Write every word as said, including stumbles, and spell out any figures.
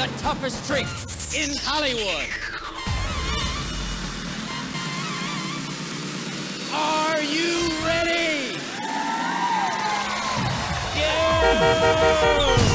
the toughest trick in Hollywood. Are you ready? Go!